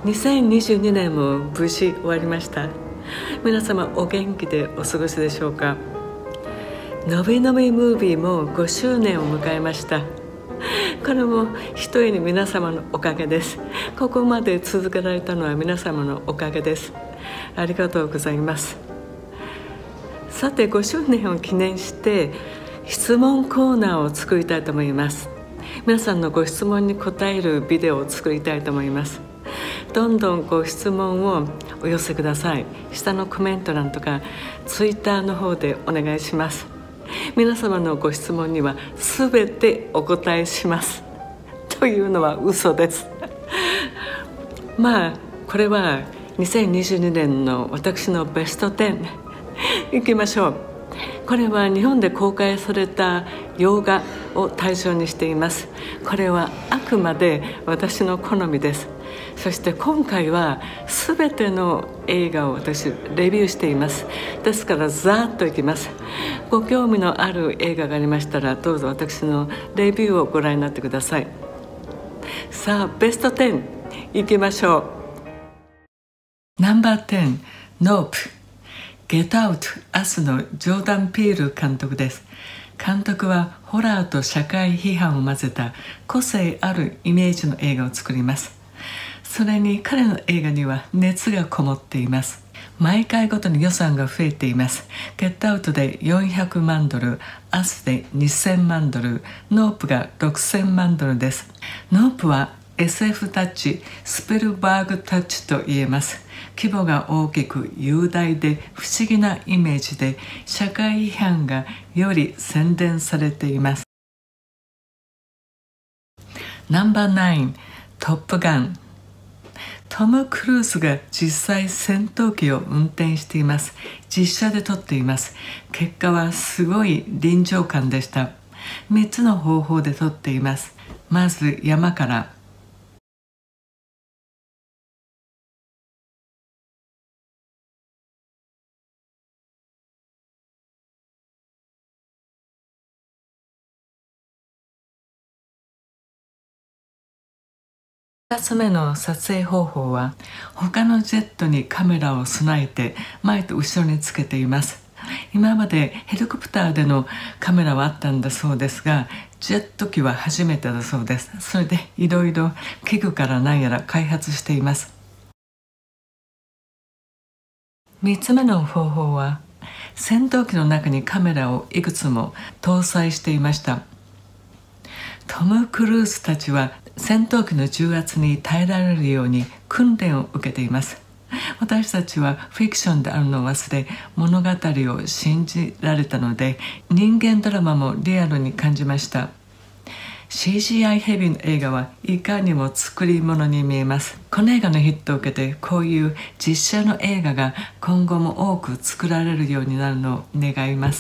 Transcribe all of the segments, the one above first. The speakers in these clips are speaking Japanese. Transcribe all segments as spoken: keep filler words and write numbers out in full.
にせんにじゅうにねんも無事終わりました。皆様お元気でお過ごしでしょうか。のびのびムービーもごしゅうねんを迎えました。これもひとえに皆様のおかげです。ここまで続けられたのは皆様のおかげです。ありがとうございます。さて、ごしゅうねんを記念して質問コーナーを作りたいと思います。皆さんのご質問に答えるビデオを作りたいと思います。どんどんご質問をお寄せください。下のコメント欄とかツイッターの方でお願いします。皆様のご質問には全てお答えしますというのは嘘ですまあこれはにせんにじゅうにねんの私のベストじゅういきましょう。これは日本で公開された洋画を対象にしています。これはあくまで私の好みです。そして今回は全ての映画を私レビューしています。ですからざーっといきます。ご興味のある映画がありましたらどうぞ私のレビューをご覧になってください。さあベストじゅういきましょう。ナンバーじゅう、ノープ。ゲットアウト、明日のジョーダン・ピール監督です。監督はホラーと社会批判を混ぜた個性あるイメージの映画を作ります。それに彼の映画には熱がこもっています。毎回ごとに予算が増えています。ゲットアウトでよんひゃくまんドル、アスでにせんまんドル、ノープがろくせんまんドルです。ノープは エスエフ タッチ、スピルバーグタッチと言えます。規模が大きく雄大で不思議なイメージで社会批判がより洗練されています。ナンバーきゅう、トップガン。トム・クルーズが実際戦闘機を運転しています。実写で撮っています。結果はすごい臨場感でした。みっつの方法で撮っています。まず山から。ふたつめの撮影方法は他のジェットにカメラを備えて前と後ろにつけています。今までヘリコプターでのカメラはあったんだそうですが、ジェット機は初めてだそうです。それでいろいろ器具から何やら開発しています。みっつめの方法は戦闘機の中にカメラをいくつも搭載していました。トム・クルーズたちは戦闘機の重圧に耐えられるように訓練を受けています。私たちはフィクションであるのを忘れ物語を信じられたので人間ドラマもリアルに感じました。 シージーアイ ヘビーの映画はいかにも作り物に見えます。この映画のヒットを受けてこういう実写の映画が今後も多く作られるようになるのを願います。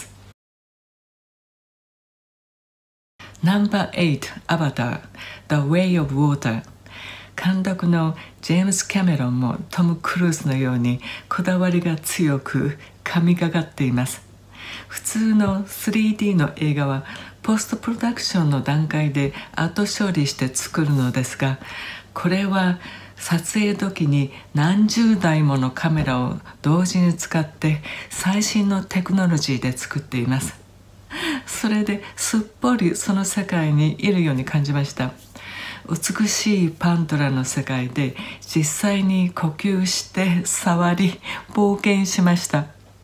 ナンバーはち、アバター The Way of Water。 監督のジェームス・キャメロンもトム・クルーズのようにこだわりが強く神がかっています。普通の スリーディー の映画はポストプロダクションの段階で後処理して作るのですが、これは撮影時に何十台ものカメラを同時に使って最新のテクノロジーで作っています。それですっぽりその世界にいるように感じました。美しいパンドラの世界で実際に呼吸して触り冒険しました。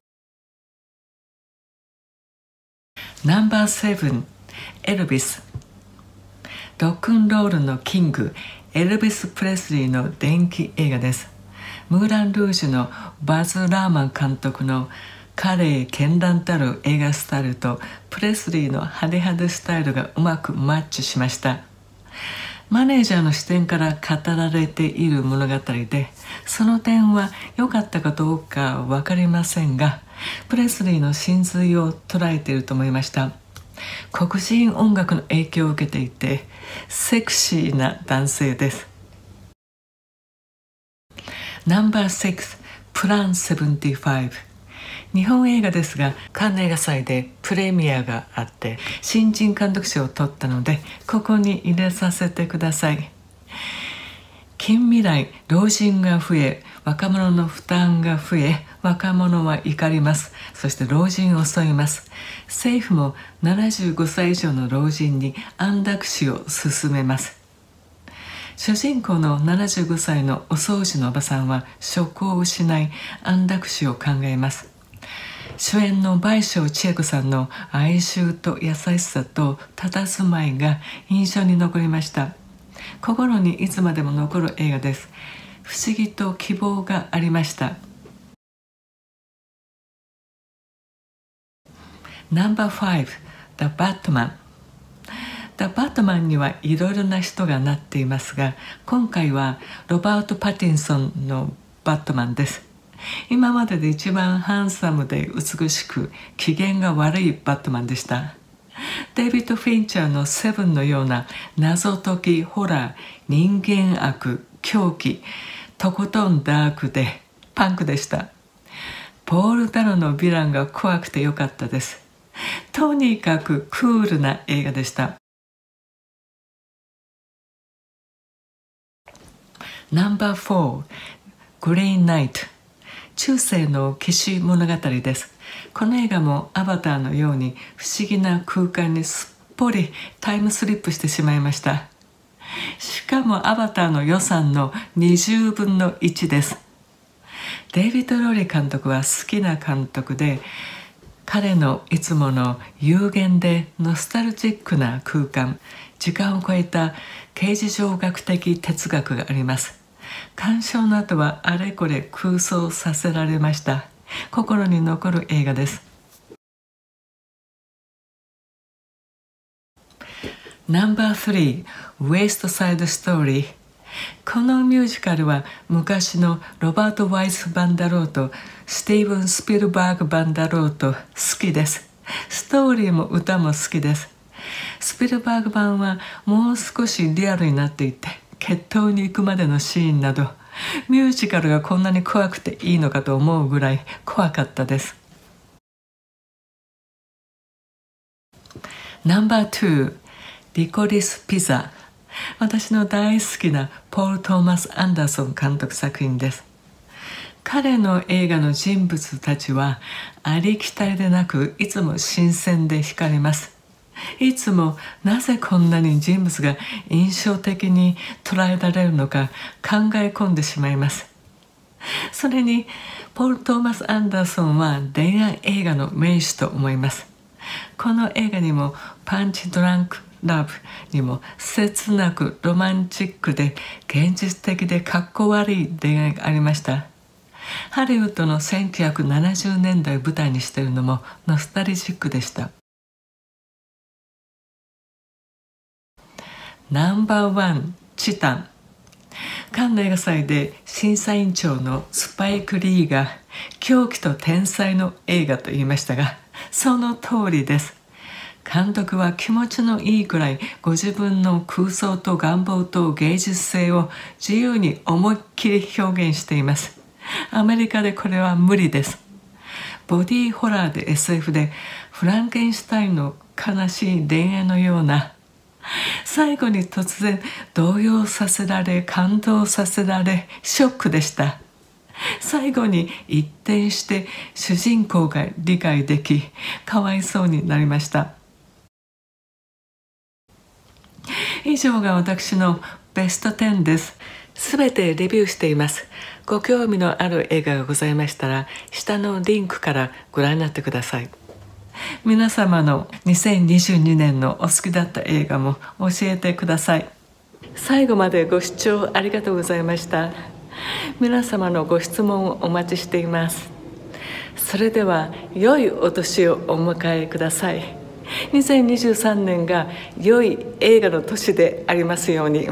ナンバーなな、エルビス。ロックンロールのキングエルビス・プレスリーの伝記映画です。ムーラン・ルージュのバズ・ラーマン監督の華麗絢爛たる映画スタイルとプレスリーの派手派手スタイルがうまくマッチしました。マネージャーの視点から語られている物語で、その点は良かったかどうか分かりませんが、プレスリーの真髄を捉えていると思いました。黒人音楽の影響を受けていてセクシーな男性です。ナンバーろく、プランななじゅうご。日本映画ですがカンヌ映画祭でプレミアがあって新人監督賞を取ったのでここに入れさせてください。 近未来、老人が増え、若者の負担が増え、若者は怒ります。そして老人を襲います。政府もななじゅうごさい以上の老人に安楽死を勧めます。主人公のななじゅうごさいのお掃除のおばさんは職を失い安楽死を考えます。主演の倍賞千恵子さんの哀愁と優しさと佇まいが印象に残りました。心にいつまでも残る映画です。不思議と希望がありました。ナンバーファイブ、The Batman。The Batman にはいろいろな人がなっていますが、今回はロバート・パティンソンのバットマンです。今までで一番ハンサムで美しく機嫌が悪いバットマンでした。デイビッド・フィンチャーのセブンのような謎解き、ホラー、人間悪、狂気、とことんダークでパンクでした。ポール・ダノのヴィランが怖くてよかったです。とにかくクールな映画でした。ナンバーフォー、グリーンナイト。中世の騎士物語です。この映画もアバターのように不思議な空間にすっぽりタイムスリップしてしまいました。しかもアバターの予算のにじゅうぶんのいちです。デイビッド・ローリー監督は好きな監督で、彼のいつもの有限でノスタルジックな空間、時間を超えた形而上学的哲学があります。鑑賞の後はあれこれ空想させられました。心に残る映画です。ナンバースリー、ウエストサイドストーリー。このミュージカルは昔のロバート・ワイス・バンダローとスティーブン・スピルバーグ・バンダローと好きです。ストーリーも歌も好きです。スピルバーグ版はもう少しリアルになっていて、決闘に行くまでのシーンなど、ミュージカルがこんなに怖くていいのかと思うぐらい怖かったです。ナンバーツー、リコリス・ピザ。私の大好きなポール・トーマス・アンダーソン監督作品です。彼の映画の人物たちはありきたりでなく、いつも新鮮で惹かれます。いつもなぜこんなに人物が印象的に捉えられるのか考え込んでしまいます。それにポール・トーマス・アンダーソンは恋愛映画の名手と思います。この映画にもパンチ・ドランク・ラブにも切なくロマンチックで現実的でかっこ悪い恋愛がありました。ハリウッドのせんきゅうひゃくななじゅうねんだいを舞台にしているのもノスタルジックでした。ナンバーワン、チタン。カンヌ映画祭で審査委員長のスパイク・リーが狂気と天才の映画と言いましたが、その通りです。監督は気持ちのいいくらいご自分の空想と願望と芸術性を自由に思いっきり表現しています。アメリカでこれは無理です。ボディーホラーで エスエフ でフランケンシュタインの悲しい恋愛のような、最後に突然動揺させられ感動させられショックでした。最後に一転して主人公が理解できかわいそうになりました。以上が私のベストテンです。すべてレビューしています。ご興味のある映画がございましたら下のリンクからご覧になってください。皆様のにせんにじゅうにねんのお好きだった映画も教えてください。最後までご視聴ありがとうございました。皆様のご質問をお待ちしています。それでは良いお年をお迎えください。にせんにじゅうさんねんが良い映画の年でありますように。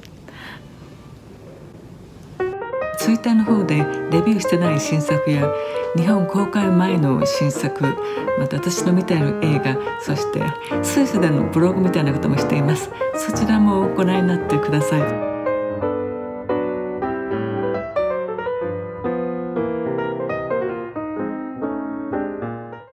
ツイッターの方でレビューしてない新作や日本公開前の新作、また私の見ている映画、そしてスイスでのブログみたいなこともしています。そちらもご覧になってください。